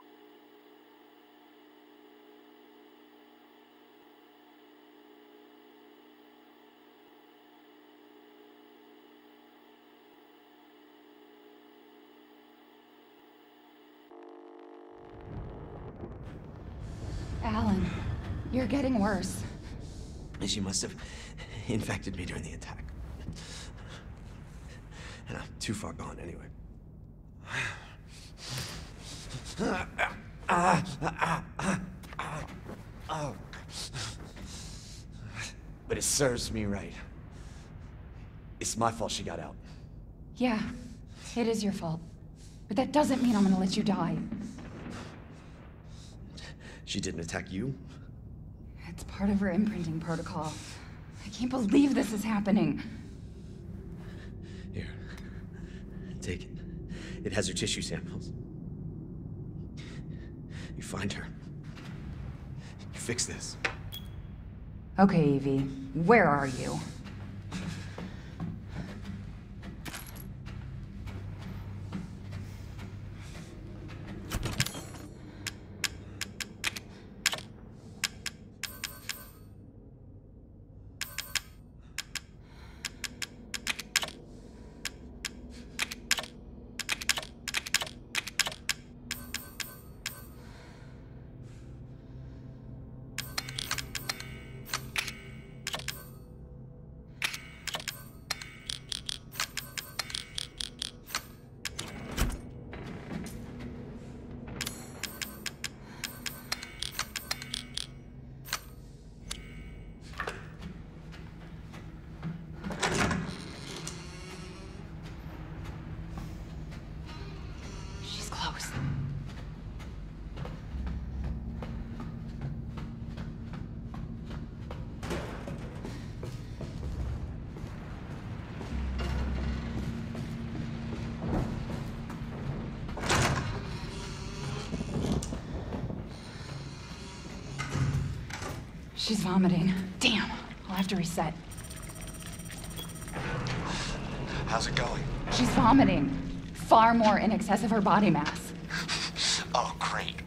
Alan, you're getting worse. She must have infected me during the attack. And I'm too far gone anyway. But it serves me right. It's my fault she got out. Yeah, it is your fault. But that doesn't mean I'm gonna let you die. She didn't attack you? It's part of her imprinting protocol. I can't believe this is happening. Here. Take it. It has her tissue samples. You find her. You fix this. Okay, Evie. Where are you? She's vomiting. Damn, I'll have to reset. How's it going? She's vomiting. Far more in excess of her body mass. Oh, great.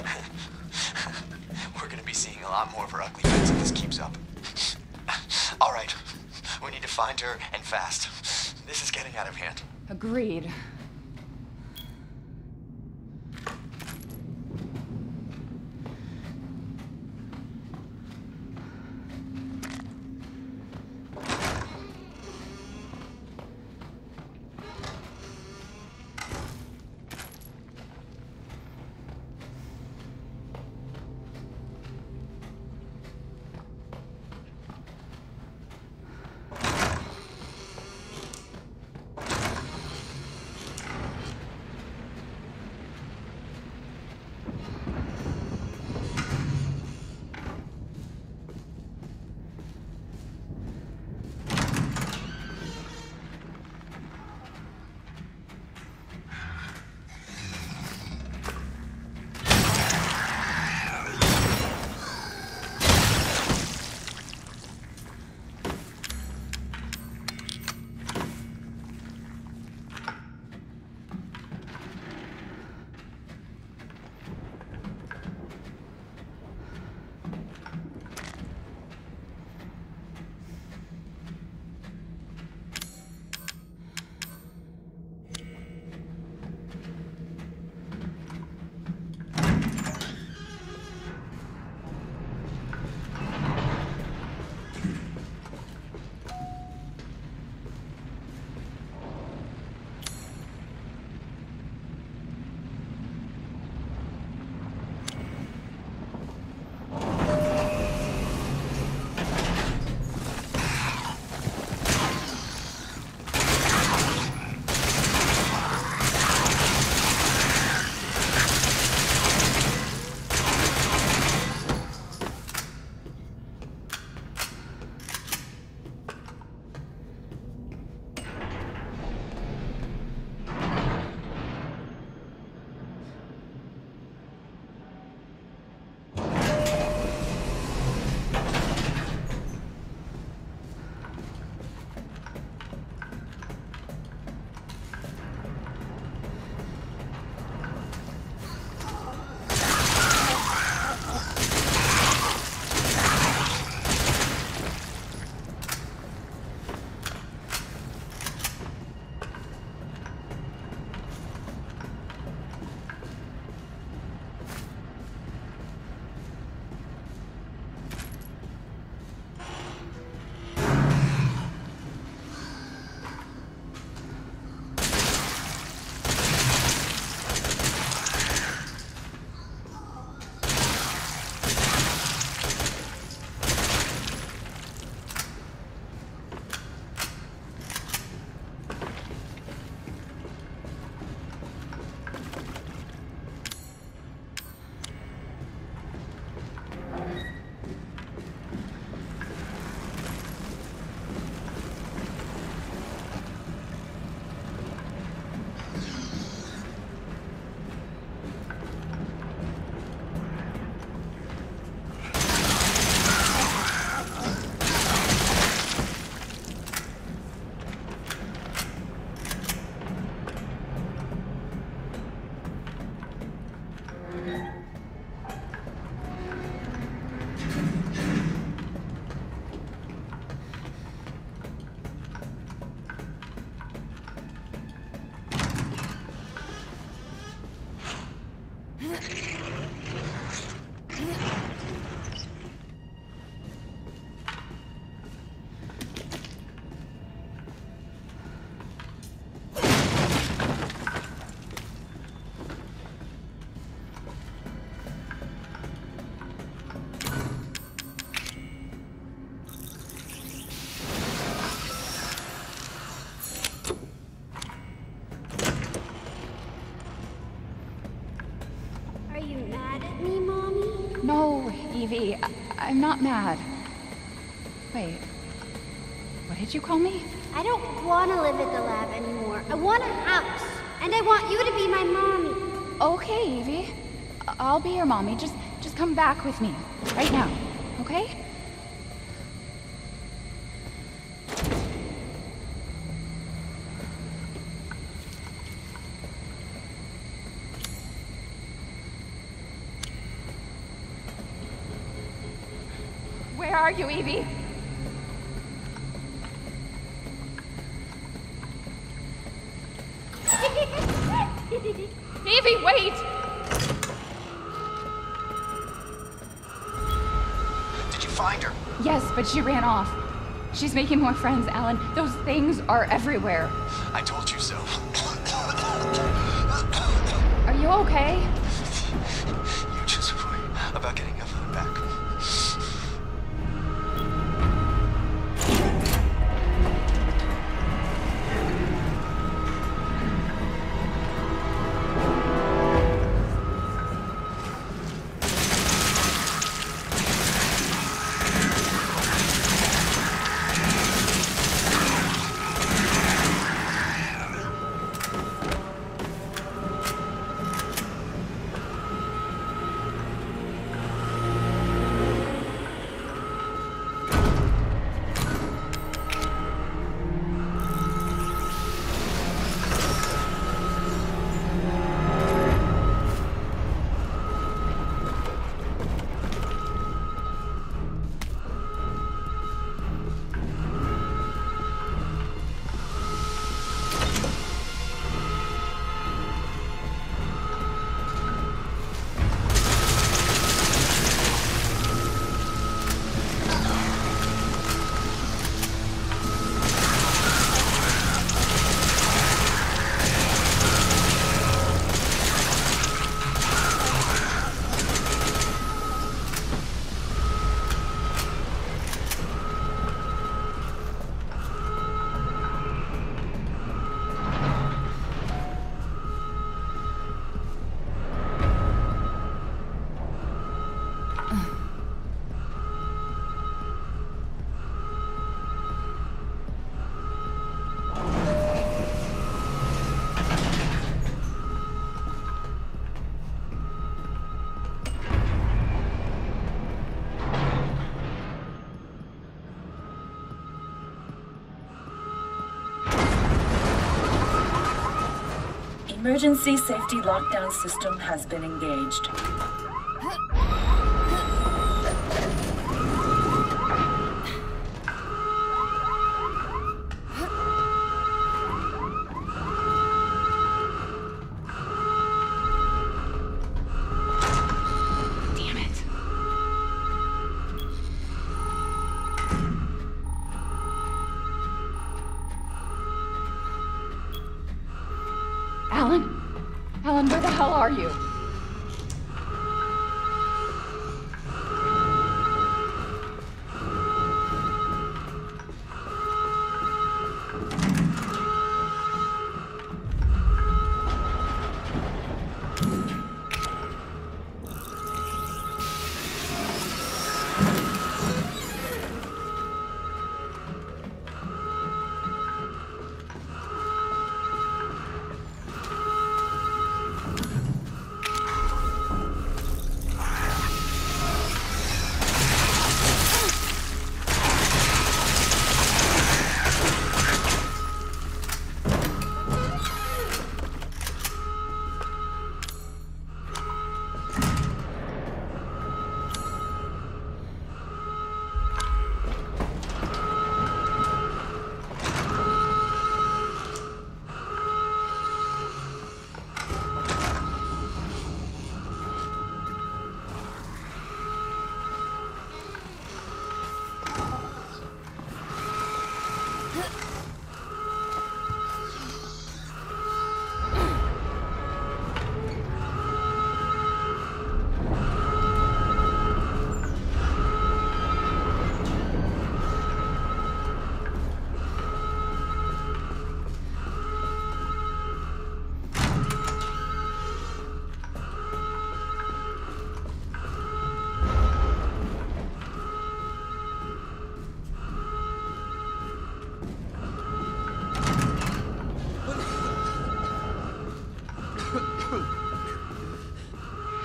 We're gonna be seeing a lot more of her ugly bits if this keeps up. All right, we need to find her, and fast. This is getting out of hand. Agreed. No, Evie, I'm not mad. Wait, what did you call me? I don't want to live at the lab anymore. I want a house, and I want you to be my mommy. Okay, Evie. I'll be your mommy. Just come back with me. Right now, okay? Where are you, Evie? Evie, wait! Did you find her? Yes, but she ran off. She's making more friends, Alan. Those things are everywhere. I told you so. Are you okay? You just worry about getting Eveline back. Emergency safety lockdown system has been engaged. Damn it. Alan? Alan, where the hell are you?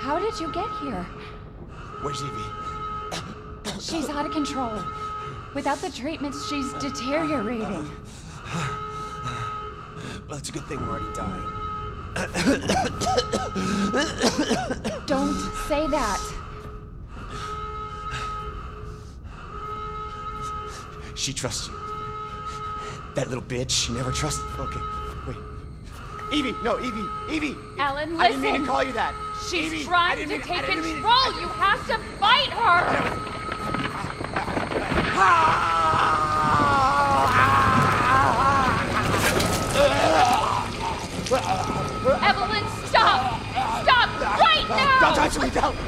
How did you get here? Where's Evie? She's out of control. Without the treatments, she's deteriorating. Well, it's a good thing we're already dying. Don't say that. She trusts you. That little bitch, she never trusted. Okay, wait. Evie, no, Evie. Alan, listen. I didn't mean to call you that. She's Evie, trying to take control. You have to fight her. Evelyn, stop! Stop right now! Don't touch me, don't!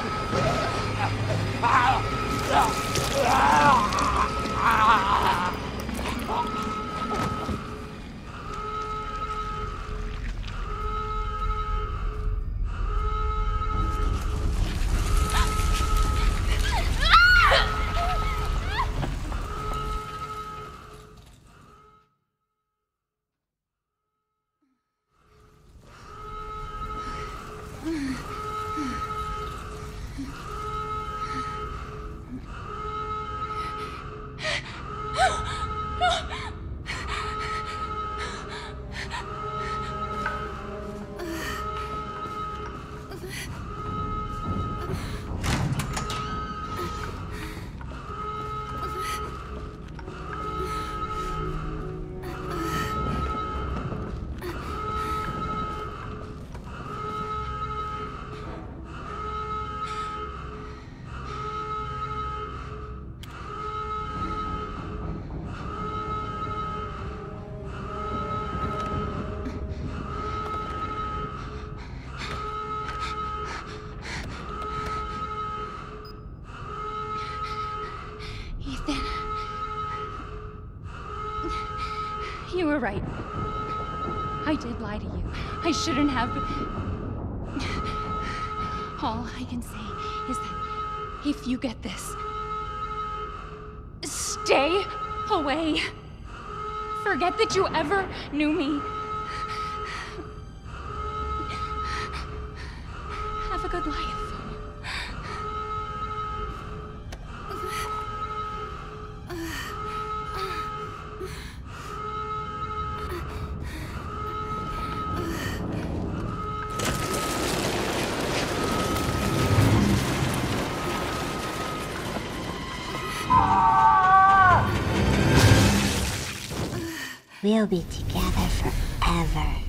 You were right. I did lie to you. I shouldn't have. All I can say is that if you get this, stay away. Forget that you ever knew me. Have a good life. We'll be together forever.